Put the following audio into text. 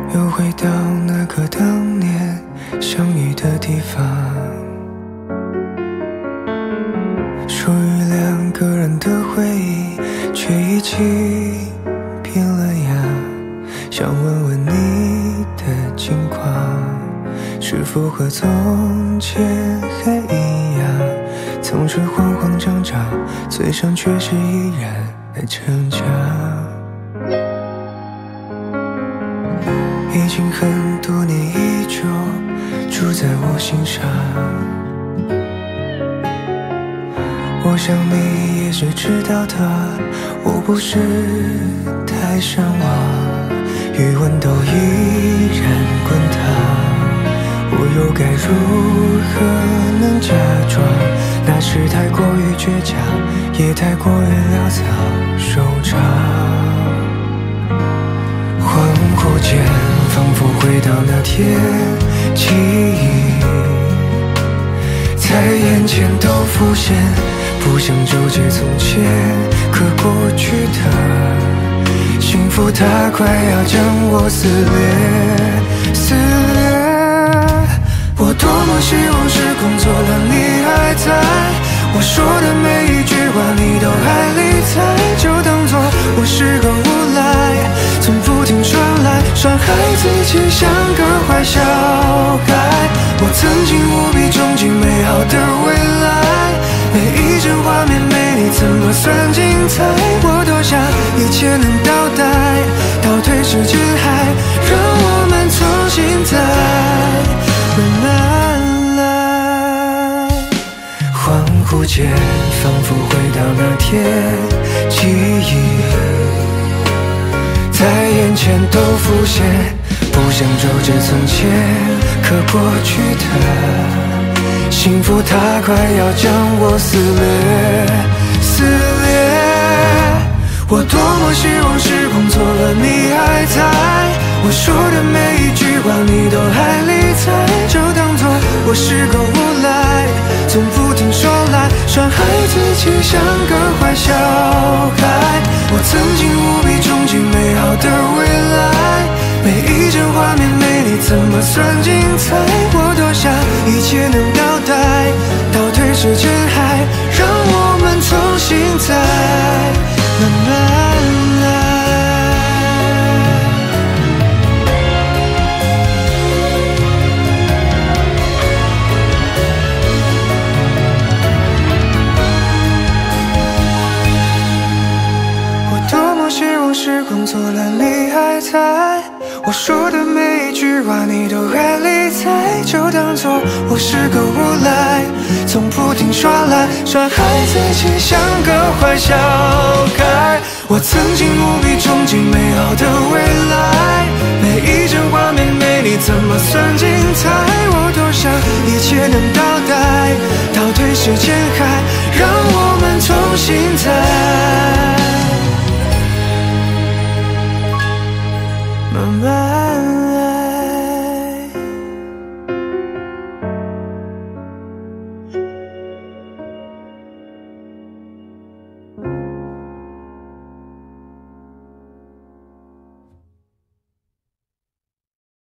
又回到那个当年相遇的地方，属于两个人的回忆，却已经变了样。想问问你的近况，是否和从前还一样？总是慌慌张张，嘴上却是依然在逞强。已经很多年依旧住在我心上，我想你也是知道的，我不是太善忘，余温都依然滚烫，我又该如何能假装？那是太过于倔强，也太过于潦草收场。恍惚间仿佛回到那天，记忆在眼前都浮现，不想纠结从前，可过去的幸福它快要将我撕裂，撕裂。我多么希望时空错乱你还在，我说的每一句话你都还理睬，就当作我是个无赖，从不停传来伤害自己像个坏小孩。我曾经无比憧憬美好的未来，每一帧画面没你怎么算精彩？我多想一切能倒带，倒退时间还让我们重新再慢慢来。恍惚间仿佛回到那天，记忆在眼前都浮现，不想纠结从前，可过去的幸福它快要将我撕裂，撕裂。我多么希望时空错乱你还在，我说的每一句话你都还理睬，就当作我是个无赖，从不停说来伤害自己像个坏小孩。我曾经无比憧憬美好的未来，每一帧画面没你怎么算精彩？我多想一切能倒带，倒退时间还让我们重新再慢慢来。我多么希望时空错乱你还在，我说的每一句话你都还理睬，就当作我是个无赖，从不停耍赖，伤害自己像个坏小孩。我曾经无比憧憬美好的未来，每一帧画面没你怎么算精彩？我多想一切能倒带，倒退时间还让我们重新再慢慢